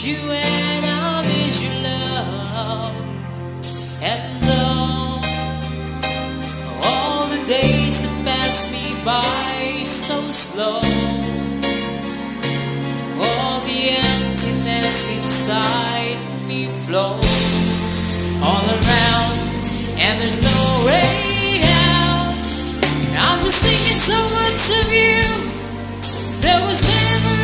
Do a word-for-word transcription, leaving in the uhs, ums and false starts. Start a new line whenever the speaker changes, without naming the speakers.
you and I miss your love. And though all the days that pass me by so slow, all the emptiness inside me flows all around, and there's no way out. I'm just thinking so much of you. There was never